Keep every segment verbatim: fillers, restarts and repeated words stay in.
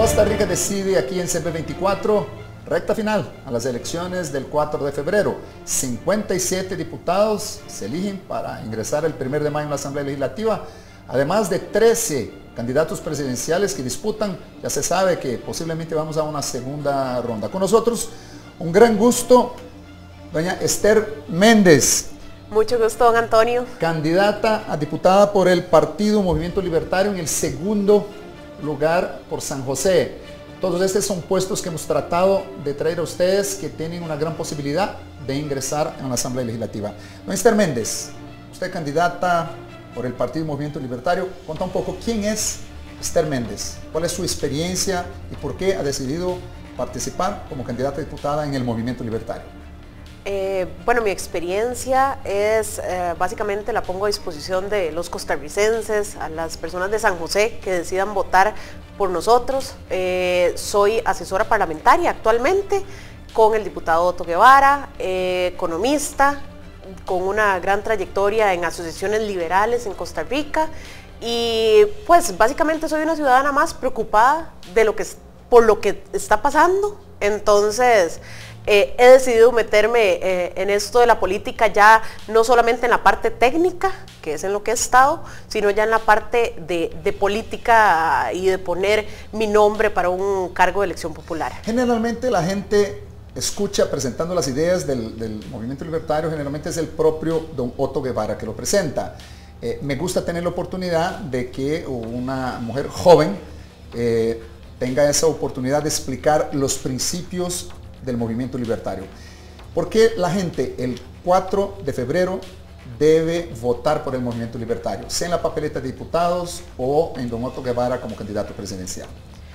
Costa Rica decide aquí en C B veinticuatro, recta final a las elecciones del cuatro de febrero. cincuenta y siete diputados se eligen para ingresar el primer de mayo en la Asamblea Legislativa, además de trece candidatos presidenciales que disputan. Ya se sabe que posiblemente vamos a una segunda ronda. Con nosotros, un gran gusto, doña Esther Méndez. Mucho gusto, don Antonio. Candidata a diputada por el Partido Movimiento Libertario en el segundo lugar por San José. Todos estos son puestos que hemos tratado de traer a ustedes, que tienen una gran posibilidad de ingresar en la Asamblea Legislativa. Doña Esther Méndez, usted candidata por el Partido Movimiento Libertario. Cuenta un poco quién es Esther Méndez, cuál es su experiencia y por qué ha decidido participar como candidata a diputada en el Movimiento Libertario. Eh, bueno, mi experiencia es, eh, básicamente la pongo a disposición de los costarricenses, a las personas de San José que decidan votar por nosotros. Eh, soy asesora parlamentaria actualmente con el diputado Otto Guevara, eh, economista, con una gran trayectoria en asociaciones liberales en Costa Rica, y pues básicamente soy una ciudadana más preocupada de lo que, por lo que está pasando. Entonces, Eh, he decidido meterme eh, en esto de la política ya no solamente en la parte técnica, que es en lo que he estado, sino ya en la parte de, de política y de poner mi nombre para un cargo de elección popular. Generalmente la gente escucha presentando las ideas del, del Movimiento Libertario, generalmente es el propio don Otto Guevara que lo presenta. Eh, me gusta tener la oportunidad de que una mujer joven eh, tenga esa oportunidad de explicar los principios del Movimiento Libertario. ¿Por qué la gente el cuatro de febrero debe votar por el Movimiento Libertario, sea en la papeleta de diputados o en don Otto Guevara como candidato presidencial?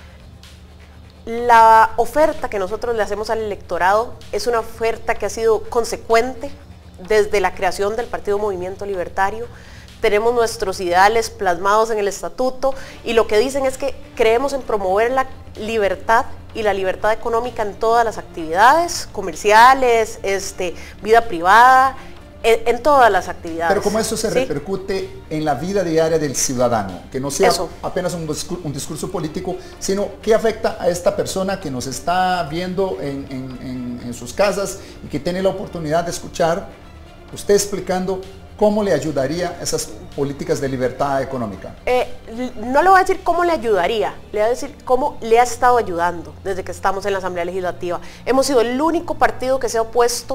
La oferta que nosotros le hacemos al electorado es una oferta que ha sido consecuente desde la creación del Partido Movimiento Libertario. Tenemos nuestros ideales plasmados en el estatuto y lo que dicen es que creemos en promover la libertad y la libertad económica en todas las actividades comerciales, este, vida privada, en, en todas las actividades. Pero como eso se ¿sí? repercute en la vida diaria del ciudadano, que no sea eso. apenas un discurso, un discurso político, sino que afecta a esta persona que nos está viendo en, en, en, en sus casas y que tiene la oportunidad de escuchar usted explicando ¿cómo le ayudaría esas políticas de libertad económica? Eh, no le voy a decir cómo le ayudaría, le voy a decir cómo le ha estado ayudando desde que estamos en la Asamblea Legislativa. Hemos sido el único partido que se ha opuesto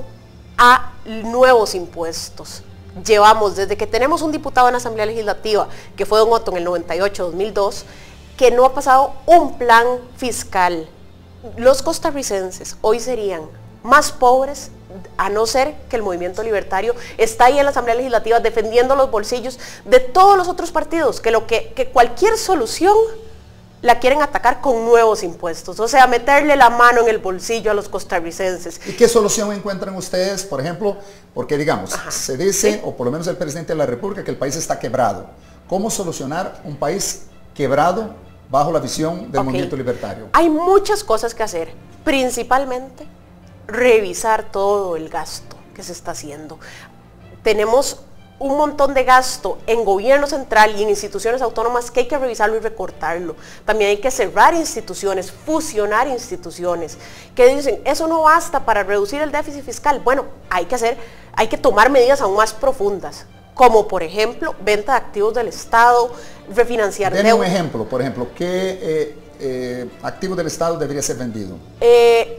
a nuevos impuestos. Llevamos, desde que tenemos un diputado en la Asamblea Legislativa, que fue don Otto en el noventa y ocho dos mil dos, que no ha pasado un plan fiscal. Los costarricenses hoy serían más pobres a no ser que el Movimiento Libertario está ahí en la Asamblea Legislativa defendiendo los bolsillos de todos los otros partidos, que, lo que, que cualquier solución la quieren atacar con nuevos impuestos, o sea, meterle la mano en el bolsillo a los costarricenses. ¿Y qué solución encuentran ustedes, por ejemplo? Porque digamos, Ajá. se dice, ¿sí? o por lo menos el presidente de la República, que el país está quebrado. ¿Cómo solucionar un país quebrado bajo la visión del okay. Movimiento Libertario? Hay muchas cosas que hacer, principalmente revisar todo el gasto que se está haciendo. Tenemos un montón de gasto en gobierno central y en instituciones autónomas que hay que revisarlo y recortarlo. También hay que cerrar instituciones, fusionar instituciones, que dicen, eso no basta para reducir el déficit fiscal. Bueno, hay que hacer, hay que tomar medidas aún más profundas, como por ejemplo, venta de activos del Estado, refinanciar deuda. Deme un ejemplo, por ejemplo, ¿qué eh, eh, activo del Estado debería ser vendido? Eh,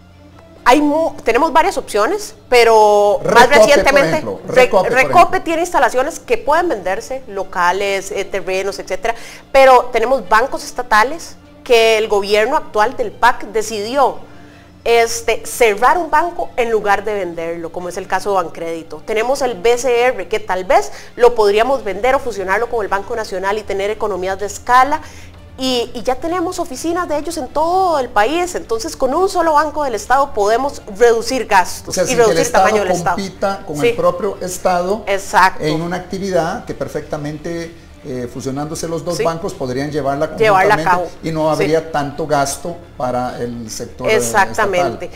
Hay, tenemos varias opciones, pero Recope, más recientemente, ejemplo, Recope, Recope tiene instalaciones que pueden venderse, locales, eh, terrenos, etcétera, pero tenemos bancos estatales que el gobierno actual del P A C decidió este, cerrar un banco en lugar de venderlo, como es el caso de Bancrédito. Tenemos el B C R, que tal vez lo podríamos vender o fusionarlo con el Banco Nacional y tener economías de escala. Y, y ya tenemos oficinas de ellos en todo el país, entonces con un solo banco del Estado podemos reducir gastos, o sea, y reducir el tamaño del Estado. compita con sí. el propio Estado Exacto. en una actividad que perfectamente, eh, fusionándose los dos sí. bancos, podrían llevarla llevarla a cabo y no habría sí. tanto gasto para el sector Exactamente. estatal.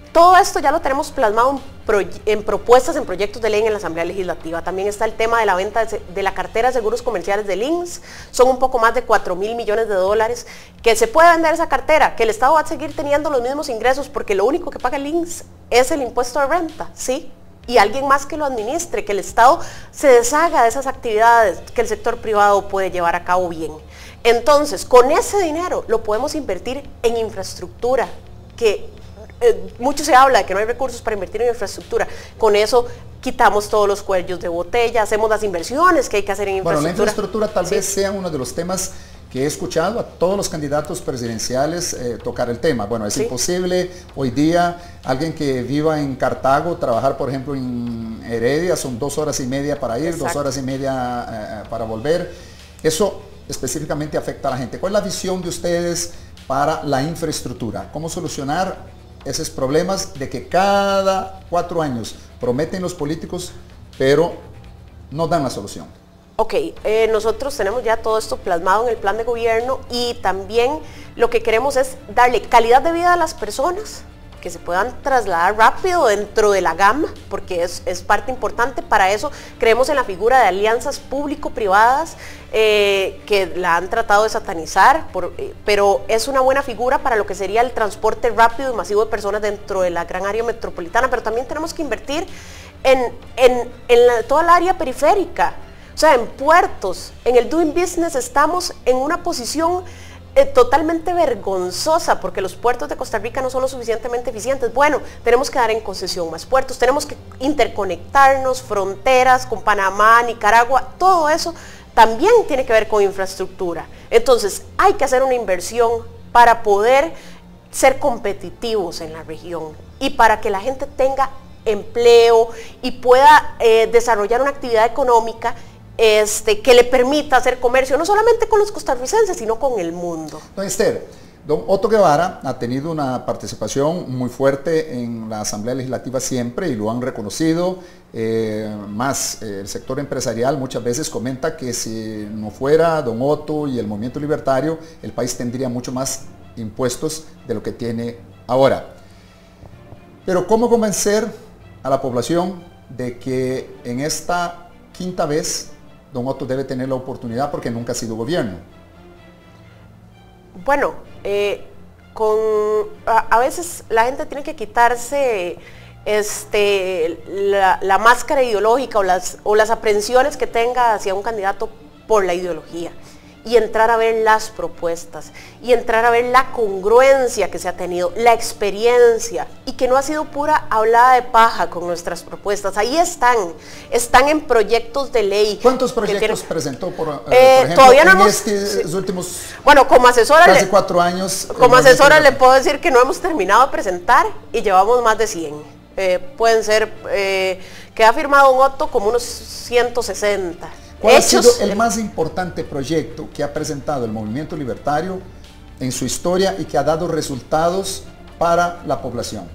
todo esto ya lo tenemos plasmado en, pro, en propuestas, en proyectos de ley en la Asamblea Legislativa. También está el tema de la venta de, de la cartera de seguros comerciales del I N S. Son un poco más de cuatro mil millones de dólares. Que se puede vender esa cartera, que el Estado va a seguir teniendo los mismos ingresos porque lo único que paga el I N S es el impuesto de renta, ¿sí? Y alguien más que lo administre, que el Estado se deshaga de esas actividades que el sector privado puede llevar a cabo bien. Entonces, con ese dinero lo podemos invertir en infraestructura, que eh, mucho se habla de que no hay recursos para invertir en infraestructura. Con eso quitamos todos los cuellos de botella, hacemos las inversiones que hay que hacer en infraestructura. Bueno, la infraestructura tal sí. vez sea uno de los temas que he escuchado a todos los candidatos presidenciales eh, tocar el tema. Bueno, es sí. imposible hoy día alguien que viva en Cartago, trabajar por ejemplo en Heredia, son dos horas y media para ir, Exacto. dos horas y media eh, para volver. Eso específicamente afecta a la gente. ¿Cuál es la visión de ustedes para la infraestructura? ¿Cómo solucionar esos problemas de que cada cuatro años prometen los políticos, pero no dan la solución? Ok, eh, nosotros tenemos ya todo esto plasmado en el plan de gobierno y también lo que queremos es darle calidad de vida a las personas, que se puedan trasladar rápido dentro de la gama, porque es, es parte importante. Para eso creemos en la figura de alianzas público-privadas, eh, que la han tratado de satanizar, por, eh, pero es una buena figura para lo que sería el transporte rápido y masivo de personas dentro de la gran área metropolitana, pero también tenemos que invertir en, en, en la, toda el área periférica. O sea, en puertos, en el doing business estamos en una posición eh, totalmente vergonzosa porque los puertos de Costa Rica no son lo suficientemente eficientes. Bueno, tenemos que dar en concesión más puertos, tenemos que interconectarnos, fronteras con Panamá, Nicaragua, todo eso también tiene que ver con infraestructura. Entonces, hay que hacer una inversión para poder ser competitivos en la región y para que la gente tenga empleo y pueda eh, desarrollar una actividad económica Este, que le permita hacer comercio, no solamente con los costarricenses, sino con el mundo. Don Esther, don Otto Guevara ha tenido una participación muy fuerte en la Asamblea Legislativa siempre y lo han reconocido, eh, más eh, el sector empresarial muchas veces comenta que si no fuera don Otto y el movimiento libertario, el país tendría mucho más impuestos de lo que tiene ahora. Pero ¿cómo convencer a la población de que en esta quinta vez don Otto debe tener la oportunidad porque nunca ha sido gobierno? Bueno, eh, con, a, a veces la gente tiene que quitarse este, la, la máscara ideológica o las, o las aprensiones que tenga hacia un candidato por la ideología y entrar a ver las propuestas y entrar a ver la congruencia que se ha tenido, la experiencia y que no ha sido pura hablada de paja con nuestras propuestas. Ahí están, están en proyectos de ley. ¿Cuántos proyectos tienen, presentó por, eh, eh, por ejemplo todavía no en nos, estos sí. últimos bueno, como asesora casi le, cuatro años? Como asesora le puedo decir que no hemos terminado de presentar y llevamos más de cien. Eh, pueden ser, eh, que ha firmado un Otto como unos ciento sesenta. ¿Cuál Hechos, ha sido el más importante proyecto que ha presentado el movimiento libertario en su historia y que ha dado resultados para la población?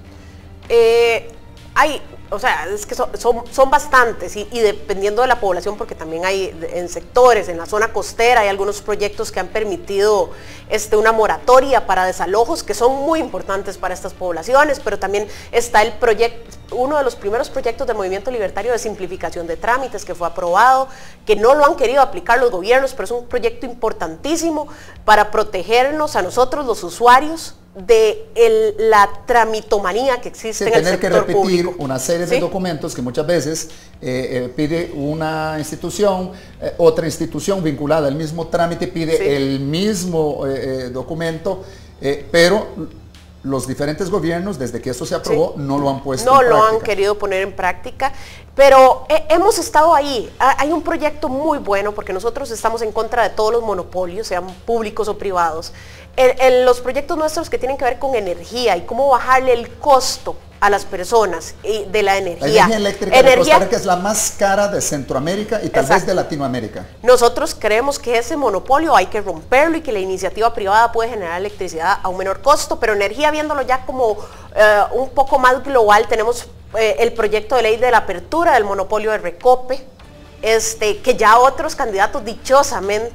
Eh, hay, o sea, es que son, son, son bastantes y, y dependiendo de la población, porque también hay en sectores, en la zona costera, hay algunos proyectos que han permitido este, una moratoria para desalojos que son muy importantes para estas poblaciones, pero también está el proyecto, uno de los primeros proyectos del movimiento libertario de simplificación de trámites que fue aprobado, que no lo han querido aplicar los gobiernos, pero es un proyecto importantísimo para protegernos a nosotros los usuarios de el, la tramitomanía que existe sí, en el sector público. Tener que repetir público. una serie ¿Sí? de documentos que muchas veces eh, eh, pide una institución, eh, otra institución vinculada al mismo trámite pide sí. el mismo eh, eh, documento, eh, pero los diferentes gobiernos, desde que esto se aprobó, sí. no lo han puesto no en lo práctica. han querido poner en práctica, pero eh, hemos estado ahí. Hay un proyecto muy bueno, porque nosotros estamos en contra de todos los monopolios, sean públicos o privados. En, en los proyectos nuestros que tienen que ver con energía y cómo bajarle el costo a las personas y de la energía. La energía eléctrica energía, de Costa Rica es la más cara de Centroamérica y tal exacto. vez de Latinoamérica. Nosotros creemos que ese monopolio hay que romperlo y que la iniciativa privada puede generar electricidad a un menor costo, pero energía viéndolo ya como uh, un poco más global, tenemos uh, el proyecto de ley de la apertura del monopolio de Recope, este, que ya otros candidatos dichosamente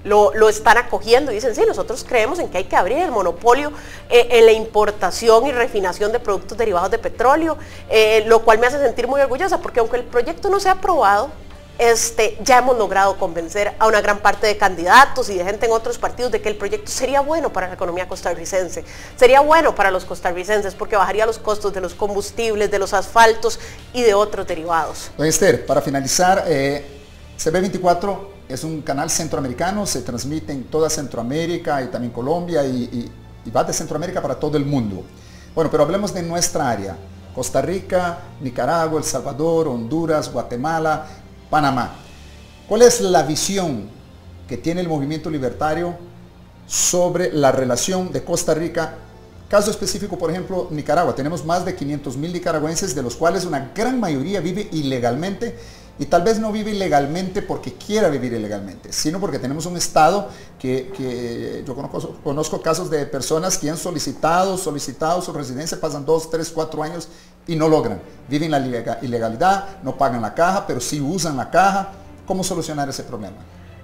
lo, lo están acogiendo y dicen, sí, nosotros creemos en que hay que abrir el monopolio eh, en la importación y refinación de productos derivados de petróleo, eh, lo cual me hace sentir muy orgullosa, porque aunque el proyecto no sea aprobado, Este, ya hemos logrado convencer a una gran parte de candidatos y de gente en otros partidos de que el proyecto sería bueno para la economía costarricense, sería bueno para los costarricenses porque bajaría los costos de los combustibles, de los asfaltos y de otros derivados. Doña Esther, para finalizar, eh, C B veinticuatro es un canal centroamericano, se transmite en toda Centroamérica y también Colombia y, y, y va de Centroamérica para todo el mundo. Bueno, pero hablemos de nuestra área, Costa Rica, Nicaragua, El Salvador, Honduras, Guatemala, Panamá. ¿Cuál es la visión que tiene el movimiento libertario sobre la relación de Costa Rica? Caso específico, por ejemplo, Nicaragua. Tenemos más de quinientos mil nicaragüenses, de los cuales una gran mayoría vive ilegalmente, y tal vez no vive ilegalmente porque quiera vivir ilegalmente, sino porque tenemos un Estado que, que yo conozco, conozco casos de personas que han solicitado, solicitado su residencia, pasan dos, tres, cuatro años y no logran. Viven la ilegalidad, no pagan la caja, pero sí usan la caja. ¿Cómo solucionar ese problema?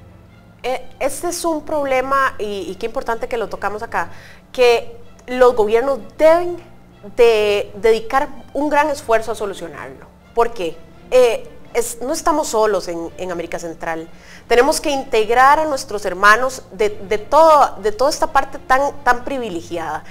Este es un problema, y, y qué importante que lo tocamos acá, que los gobiernos deben de dedicar un gran esfuerzo a solucionarlo. ¿Por qué? Eh, Es, no estamos solos en, en América Central. Tenemos que integrar a nuestros hermanos de, de, todo, de toda esta parte tan, tan privilegiada,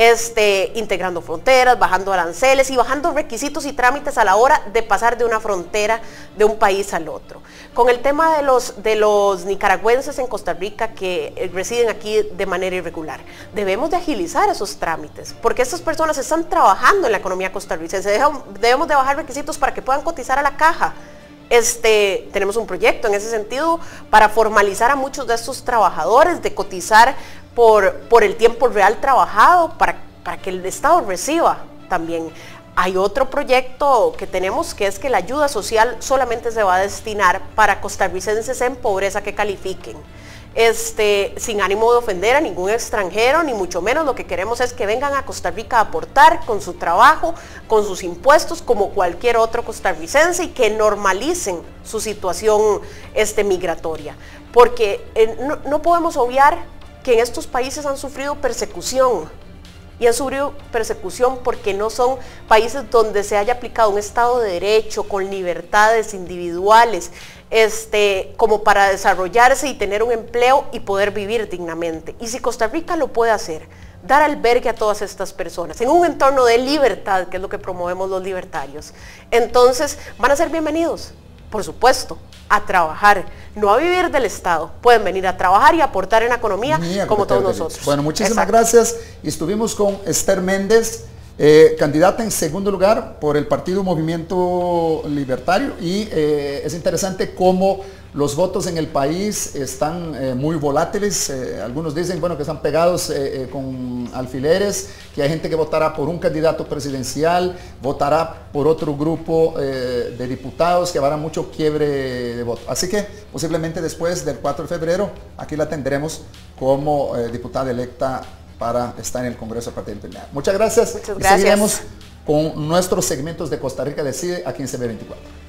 este, integrando fronteras, bajando aranceles y bajando requisitos y trámites a la hora de pasar de una frontera de un país al otro. Con el tema de los, de los nicaragüenses en Costa Rica que residen aquí de manera irregular, debemos de agilizar esos trámites, porque estas personas están trabajando en la economía costarricense. Debemos de bajar requisitos para que puedan cotizar a la caja. Este, tenemos un proyecto en ese sentido para formalizar a muchos de estos trabajadores, de cotizar por, por el tiempo real trabajado, para, para que el Estado reciba también. Hay otro proyecto que tenemos, que es que la ayuda social solamente se va a destinar para costarricenses en pobreza que califiquen. Este, sin ánimo de ofender a ningún extranjero, ni mucho menos. Lo que queremos es que vengan a Costa Rica a aportar con su trabajo, con sus impuestos, como cualquier otro costarricense, y que normalicen su situación este, migratoria. Porque eh, no, no podemos obviar que en estos países han sufrido persecución, y han sufrido persecución porque no son países donde se haya aplicado un Estado de Derecho, con libertades individuales, Este, como para desarrollarse y tener un empleo y poder vivir dignamente. Y si Costa Rica lo puede hacer, dar albergue a todas estas personas en un entorno de libertad, que es lo que promovemos los libertarios, entonces van a ser bienvenidos, por supuesto, a trabajar, no a vivir del Estado. Pueden venir a trabajar y aportar en la economía como todos nosotros. Bueno, muchísimas Exacto. gracias. Y estuvimos con Esther Méndez, Eh, candidata en segundo lugar por el Partido Movimiento Libertario, y eh, es interesante cómo los votos en el país están eh, muy volátiles. Eh, algunos dicen, bueno, que están pegados eh, eh, con alfileres, que hay gente que votará por un candidato presidencial, votará por otro grupo eh, de diputados, que habrá mucho quiebre de voto. Así que posiblemente después del cuatro de febrero aquí la tendremos como eh, diputada electa para estar en el Congreso a partir del primer. Muchas gracias. Muchas y gracias. seguiremos con nuestros segmentos de Costa Rica Decide aquí en C B veinticuatro.